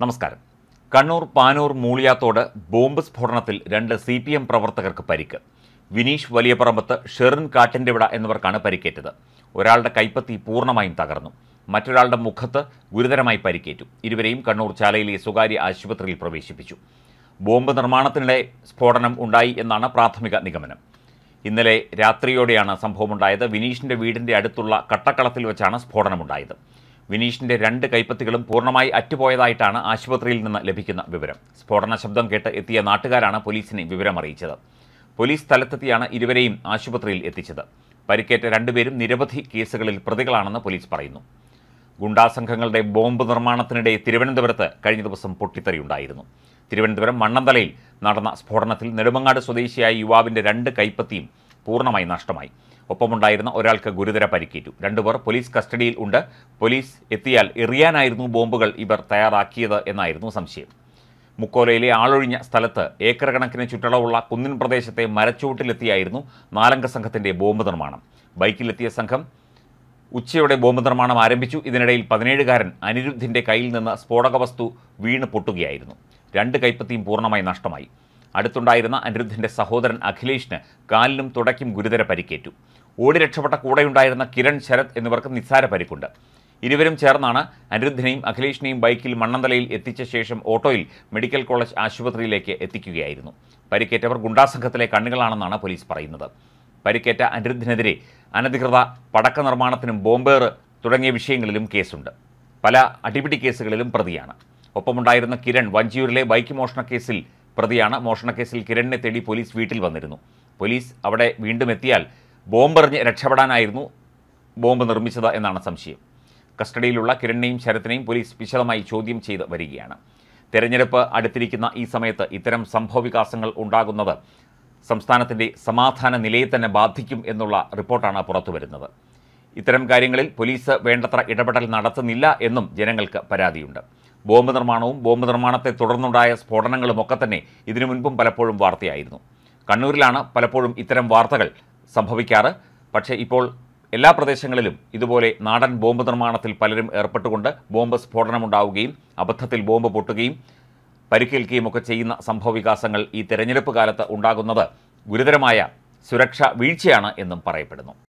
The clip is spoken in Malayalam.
നമസ്കാരം. കണ്ണൂർ പാനൂർ മൂളിയാത്തോട് ബോംബ് സ്ഫോടനത്തിൽ 2 CPM പ്രവർത്തകർക്ക് പരിക്ക്. വിനീഷ് വലിയപറമ്പത്ത്, ഷെറിൻ കാട്ടിൻ്റെവിട എന്നിവർക്കാണ് പരിക്കേറ്റത്. ഒരാളുടെ കൈപ്പത്തി പൂർണ്ണമായും തകർന്നു. മറ്റൊരാളുടെ മുഖത്ത് ഗുരുതരമായി പരിക്കേറ്റു. ഇരുവരെയും കണ്ണൂർ ചാലയിലെ സ്വകാര്യ ആശുപത്രിയിൽ പ്രവേശിപ്പിച്ചു. ബോംബ് നിർമ്മാണത്തിനിടെ സ്ഫോടനം ഉണ്ടായി എന്നാണ് പ്രാഥമിക നിഗമനം. ഇന്നലെ രാത്രിയോടെയാണ് സംഭവമുണ്ടായത്. വിനീഷിൻ്റെ വീടിൻ്റെ അടുത്തുള്ള കട്ടക്കളത്തിൽ വെച്ചാണ് സ്ഫോടനമുണ്ടായത്. വിനീഷിൻ്റെ 2 കൈപ്പത്തികളും പൂർണ്ണമായി അറ്റുപോയതായിട്ടാണ് ആശുപത്രിയിൽ നിന്ന് ലഭിക്കുന്ന വിവരം. സ്ഫോടന ശബ്ദം കേട്ട് എത്തിയ നാട്ടുകാരാണ് പോലീസിനെ വിവരമറിയിച്ചത്. പോലീസ് സ്ഥലത്തെത്തിയാണ് ഇരുവരെയും ആശുപത്രിയിൽ എത്തിച്ചത്. പരിക്കേറ്റ 2 പേരും നിരവധി കേസുകളിൽ പ്രതികളാണെന്ന് പോലീസ് പറയുന്നു. ഗുണ്ടാസംഘങ്ങളുടെ ബോംബ് നിർമ്മാണത്തിനിടെ തിരുവനന്തപുരത്ത് കഴിഞ്ഞ ദിവസം പൊട്ടിത്തെറിയുണ്ടായിരുന്നു. തിരുവനന്തപുരം മണ്ണന്തലയിൽ നടന്ന സ്ഫോടനത്തിൽ നെടുമങ്ങാട് സ്വദേശിയായ യുവാവിൻ്റെ 2 കൈപ്പത്തിയും പൂർണ്ണമായി നഷ്ടമായി. ഒപ്പമുണ്ടായിരുന്ന ഒരാൾക്ക് ഗുരുതര പരിക്കേറ്റു. 2 പേർ പോലീസ് കസ്റ്റഡിയിൽ ഉണ്ട്. പോലീസ് എത്തിയാൽ എറിയാനായിരുന്നു ബോംബുകൾ ഇവർ തയ്യാറാക്കിയത് എന്നായിരുന്നു സംശയം. മുക്കോലയിലെ ആളൊഴിഞ്ഞ സ്ഥലത്ത് ഏക്കർ കണക്കിന് ചുറ്റളവുള്ള കുന്നിൻ പ്രദേശത്തെ മരച്ചുവട്ടിലെത്തിയായിരുന്നു 4 സംഘത്തിൻ്റെ ബോംബ് നിർമ്മാണം. ബൈക്കിലെത്തിയ സംഘം ഉച്ചയോടെ ബോംബ് നിർമ്മാണം ആരംഭിച്ചു. ഇതിനിടയിൽ 17-കാരൻ അനിരുദ്ധിൻ്റെ കയ്യിൽ നിന്ന് സ്ഫോടക വസ്തു വീണ് പൊട്ടുകയായിരുന്നു. 2 കൈപ്പത്തിയും പൂർണ്ണമായി നഷ്ടമായി. അടുത്തുണ്ടായിരുന്ന അനിരുദ്ധിൻ്റെ സഹോദരൻ അഖിലേഷിന് കാലിനും തുടയ്ക്കും ഗുരുതര പരിക്കേറ്റു. ഓടി രക്ഷപ്പെട്ട കൂടെയുണ്ടായിരുന്ന കിരൺ, ശരത് എന്നിവർക്ക് നിസ്സാര പരിക്കുണ്ട്. ഇരുവരും ചേർന്നാണ് അനിരുദ്ധിനെയും അഖിലേഷിനെയും ബൈക്കിൽ മണ്ണന്തലയിൽ എത്തിച്ച ശേഷം ഓട്ടോയിൽ മെഡിക്കൽ കോളേജ് ആശുപത്രിയിലേക്ക് എത്തിക്കുകയായിരുന്നു. പരിക്കേറ്റവർ ഗുണ്ടാസംഘത്തിലെ കണ്ണികളാണെന്നാണ് പോലീസ് പറയുന്നത്. പരിക്കേറ്റ അനിരുദ്ധിനെതിരെ അനധികൃത പടക്ക നിർമ്മാണത്തിനും ബോംബേറ് തുടങ്ങിയ വിഷയങ്ങളിലും കേസുണ്ട്. പല അടിപിടി കേസുകളിലും പ്രതിയാണ്. ഒപ്പമുണ്ടായിരുന്ന കിരൺ വഞ്ചിയൂരിലെ ബൈക്ക് മോഷണക്കേസിൽ പ്രതിയാണ്. മോഷണക്കേസിൽ കിരണിനെ തേടി പോലീസ് വീട്ടിൽ വന്നിരുന്നു. പോലീസ് അവിടെ വീണ്ടും എത്തിയാൽ ബോംബെറിഞ്ഞ് രക്ഷപ്പെടാനായിരുന്നു ബോംബ് നിർമ്മിച്ചത് എന്നാണ് സംശയം. കസ്റ്റഡിയിലുള്ള കിരണിനെയും ശരത്തിനെയും പോലീസ് വിശദമായി ചോദ്യം ചെയ്ത് വരികയാണ്. തെരഞ്ഞെടുപ്പ് അടുത്തിരിക്കുന്ന ഈ സമയത്ത് ഇത്തരം സംഭവവികാസങ്ങൾ ഉണ്ടാകുന്നത് സംസ്ഥാനത്തിൻ്റെ സമാധാന നിലയെ തന്നെ ബാധിക്കും എന്നുള്ള റിപ്പോർട്ടാണ് പുറത്തുവരുന്നത്. ഇത്തരം കാര്യങ്ങളിൽ പോലീസ് വേണ്ടത്ര ഇടപെടൽ നടത്തുന്നില്ല എന്നും ജനങ്ങൾക്ക് പരാതിയുണ്ട്. ബോംബ് നിർമ്മാണവും ബോംബ് നിർമ്മാണത്തെ തുടർന്നുണ്ടായ സ്ഫോടനങ്ങളുമൊക്കെ തന്നെ ഇതിനു മുൻപും പലപ്പോഴും വാർത്തയായിരുന്നു. കണ്ണൂരിലാണ് പലപ്പോഴും ഇത്തരം വാർത്തകൾ സംഭവിക്കാറ്. പക്ഷേ ഇപ്പോൾ എല്ലാ പ്രദേശങ്ങളിലും ഇതുപോലെ നാടൻ ബോംബ് നിർമ്മാണത്തിൽ പലരും ഏർപ്പെട്ടുകൊണ്ട് ബോംബ് സ്ഫോടനമുണ്ടാവുകയും അബദ്ധത്തിൽ ബോംബ് പൊട്ടുകയും പരിക്കേൽക്കുകയും ഒക്കെ ചെയ്യുന്ന സംഭവവികാസങ്ങൾ ഈ തെരഞ്ഞെടുപ്പ് കാലത്ത് ഉണ്ടാകുന്നത് ഗുരുതരമായ സുരക്ഷാ വീഴ്ചയാണ് എന്നും പറയപ്പെടുന്നു.